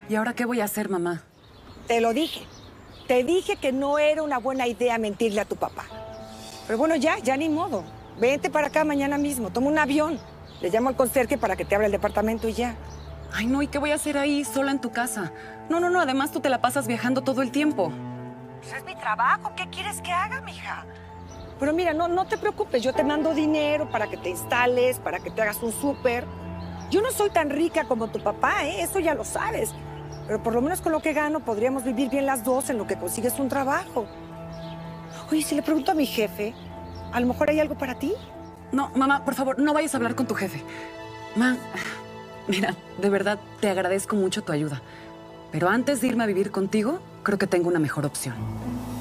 ¿Y ahora qué voy a hacer, mamá? Te lo dije. Te dije que no era una buena idea mentirle a tu papá. Pero bueno, ya ni modo. Vente para acá mañana mismo, toma un avión. Le llamo al conserje para que te abra el departamento y ya. Ay, no, ¿y qué voy a hacer ahí, sola en tu casa? No, además tú te la pasas viajando todo el tiempo. Pues es mi trabajo, ¿qué quieres que haga, mija? Pero mira, no te preocupes, yo te mando dinero para que te instales, para que te hagas un súper. Yo no soy tan rica como tu papá, ¿eh? Eso ya lo sabes. Pero por lo menos con lo que gano podríamos vivir bien las dos en lo que consigues un trabajo. Oye, si le pregunto a mi jefe, a lo mejor hay algo para ti. No, mamá, por favor, no vayas a hablar con tu jefe. Ma, mira, de verdad te agradezco mucho tu ayuda. Pero antes de irme a vivir contigo, creo que tengo una mejor opción.